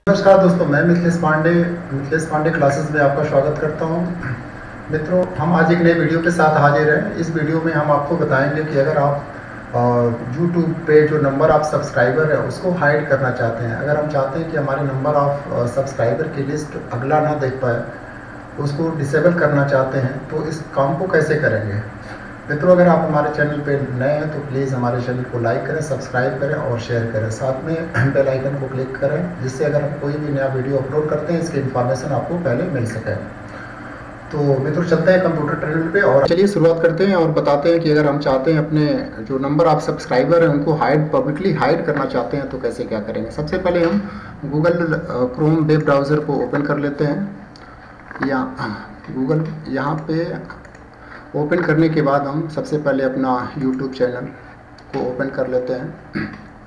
नमस्कार दोस्तों, मैं मिथिलेश पांडे क्लासेस में आपका स्वागत करता हूं। मित्रों, हम आज एक नए वीडियो के साथ हाजिर हैं। इस वीडियो में हम आपको बताएंगे कि अगर आप YouTube पे जो नंबर ऑफ सब्सक्राइबर है उसको हाइड करना चाहते हैं, अगर हम चाहते हैं कि हमारे नंबर ऑफ सब्सक्राइबर की लिस्ट अगला ना देख पाए, उसको डिसेबल करना चाहते हैं, तो इस काम को कैसे करेंगे। मित्रों, अगर आप हमारे चैनल पे नए हैं तो प्लीज़ हमारे चैनल को लाइक करें, सब्सक्राइब करें और शेयर करें। साथ में बेल आइकन को क्लिक करें, जिससे अगर हम कोई भी नया वीडियो अपलोड करते हैं इसकी इन्फॉर्मेशन आपको पहले मिल सके। तो मित्रों, चलते हैं कंप्यूटर टर्मिनल पे और चलिए शुरुआत करते हैं और बताते हैं कि अगर हम चाहते हैं अपने जो नंबर ऑफ सब्सक्राइबर हैं उनको पब्लिकली हाइड करना चाहते हैं तो कैसे क्या करेंगे। सबसे पहले हम गूगल क्रोम वेब ब्राउज़र को ओपन कर लेते हैं। गूगल यहाँ पे ओपन करने के बाद हम सबसे पहले अपना YouTube चैनल को ओपन कर लेते हैं।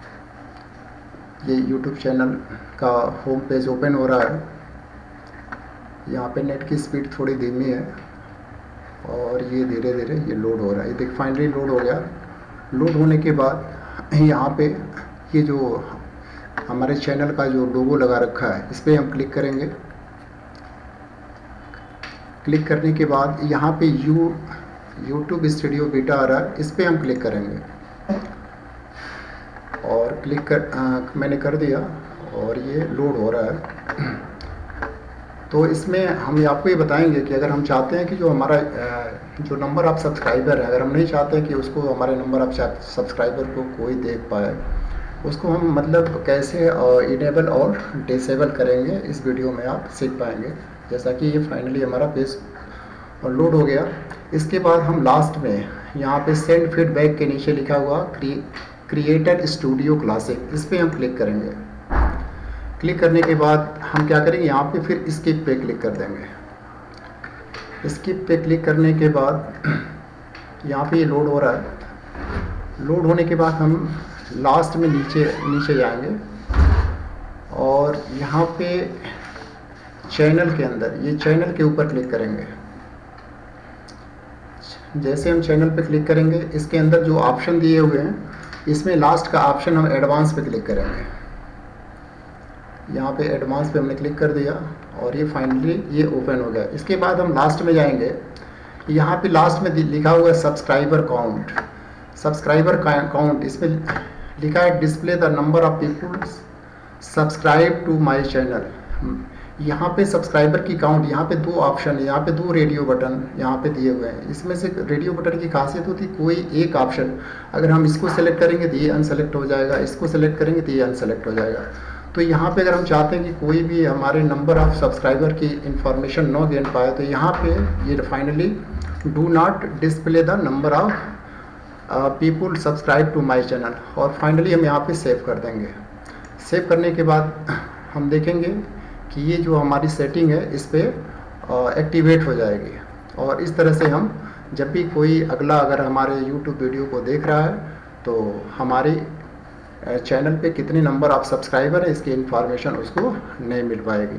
ये YouTube चैनल का होम पेज ओपन हो रहा है। यहाँ पे नेट की स्पीड थोड़ी धीमी है और ये धीरे धीरे ये लोड हो रहा है। ये देख, फाइनली लोड हो गया। लोड होने के बाद यहाँ पे ये जो हमारे चैनल का जो लोगो लगा रखा है इस पर हम क्लिक करेंगे। क्लिक करने के बाद यहाँ पे YouTube स्टूडियो बीटा आ रहा है, इस पर हम क्लिक करेंगे और मैंने कर दिया और ये लोड हो रहा है। तो इसमें हम आपको ये बताएंगे कि अगर हम चाहते हैं कि जो हमारा जो नंबर ऑफ सब्सक्राइबर है, अगर हम नहीं चाहते हैं कि उसको हमारे नंबर ऑफ सब्सक्राइबर को कोई देख पाए, उसको हम मतलब कैसे इनेबल और डिसेबल करेंगे, इस वीडियो में आप सीख पाएंगे। जैसा कि ये फाइनली हमारा पेज लोड हो गया। इसके बाद हम लास्ट में यहाँ पे सेंड फीडबैक के नीचे लिखा हुआ क्रिएटर स्टूडियो क्लासिक, इस पर हम क्लिक करेंगे। क्लिक करने के बाद हम क्या करेंगे, यहाँ पे फिर स्किप पे क्लिक कर देंगे। स्किप पे क्लिक करने के बाद यहाँ पे ये लोड हो रहा है। लोड होने के बाद हम लास्ट में नीचे जाएंगे और यहाँ पे चैनल के अंदर ये चैनल के ऊपर क्लिक करेंगे। जैसे हम चैनल पे क्लिक करेंगे, इसके अंदर जो ऑप्शन दिए हुए हैं इसमें लास्ट का ऑप्शन हम एडवांस पे क्लिक करेंगे। यहाँ पे एडवांस पे हमने क्लिक कर दिया और ये फाइनली ये ओपन हो गया। इसके बाद हम लास्ट में जाएंगे। यहाँ पे लास्ट में लिखा हुआ है सब्सक्राइबर काउंट, इसमें लिखा है display the number of people subscribe to my channel. यहाँ पे सब्सक्राइबर की काउंट, यहाँ पे दो ऑप्शन है, यहाँ पे दो रेडियो बटन यहाँ पे दिए हुए हैं। इसमें से रेडियो बटन की खासियत होती है कोई एक ऑप्शन अगर हम इसको सेलेक्ट करेंगे तो ये अनसेलेक्ट हो जाएगा, इसको सेलेक्ट करेंगे तो ये अनसेलेक्ट हो जाएगा। तो यहाँ पे अगर हम चाहते हैं कि कोई भी हमारे नंबर ऑफ सब्सक्राइबर की इंफॉर्मेशन न गिन पाए, तो यहाँ पे ये finally do not display the number of people subscribe to my channel, और फाइनली हम यहाँ पे सेव कर देंगे। सेव करने के बाद हम देखेंगे कि ये जो हमारी सेटिंग है इस पर एक्टिवेट हो जाएगी। और इस तरह से हम जब भी कोई अगला अगर हमारे YouTube वीडियो को देख रहा है तो हमारी चैनल पे कितने नंबर ऑफ सब्सक्राइबर है इसकी इंफॉर्मेशन उसको नहीं मिल पाएगी।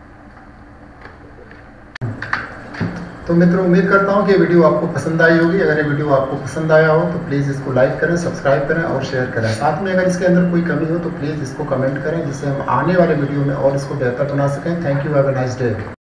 तो मित्रों, उम्मीद करता हूँ कि वीडियो आपको पसंद आई होगी। अगर ये वीडियो आपको पसंद आया हो तो प्लीज़ इसको लाइक करें, सब्सक्राइब करें और शेयर करें। साथ में अगर इसके अंदर कोई कमी हो तो प्लीज़ इसको कमेंट करें, जिससे हम आने वाले वीडियो में और इसको बेहतर बना सकें। Thank you, have a nice day.